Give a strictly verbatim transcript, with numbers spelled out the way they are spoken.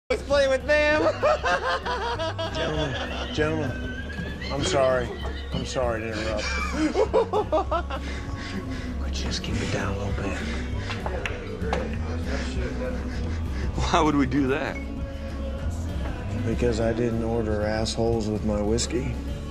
Let's play with them. Gentlemen, gentlemen, I'm sorry. I'm sorry to interrupt. But just keep it down a little bit. Why would we do that? Because I didn't order assholes with my whiskey.